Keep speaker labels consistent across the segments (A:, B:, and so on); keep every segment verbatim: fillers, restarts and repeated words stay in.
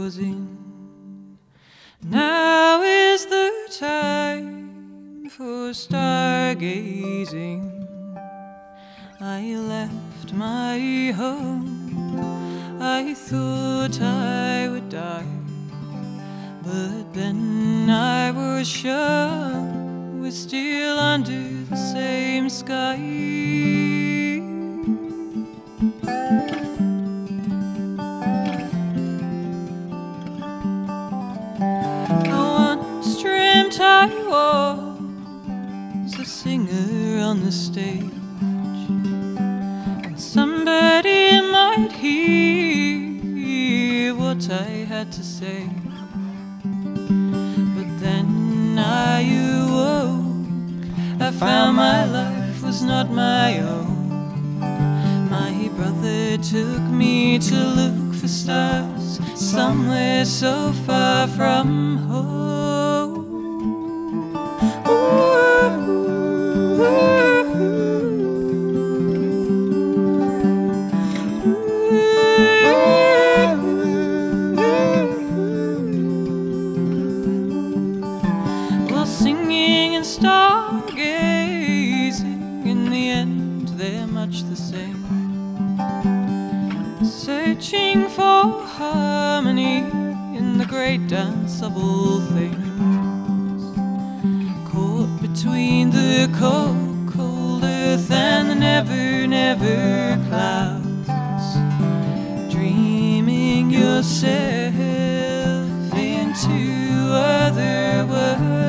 A: closing. Now is the time for stargazing. I left my home, I thought I would die, but then I was sure we're still under the same sky. I once dreamt I was a singer on the stage, and somebody might hear what I had to say. But then I awoke, I found my life was not my own. My brother took me to look for stars somewhere so far from home. Ooh. Singing and stargazing, in the end they're much the same. Searching for harmony in the great dance of all things, caught between the cold, cold earth and the never, never clouds, dreaming yourself into other worlds.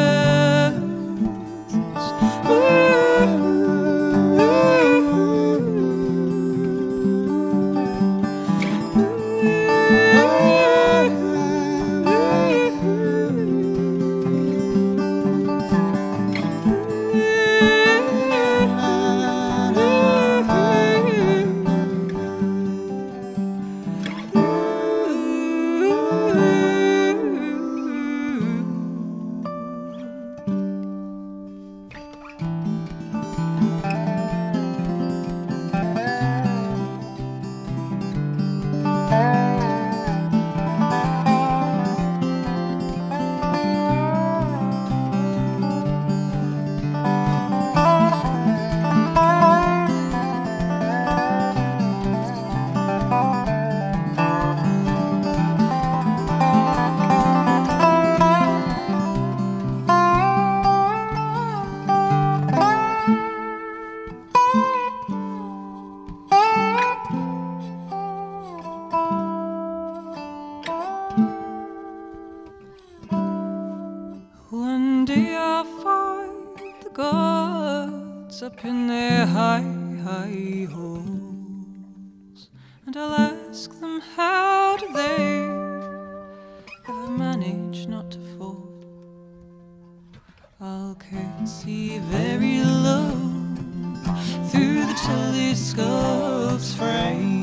A: One day I'll find the gods up in their high, high halls, and I'll ask them how do they ever manage not to fall. I'll curtsy very low through the telescope's frame,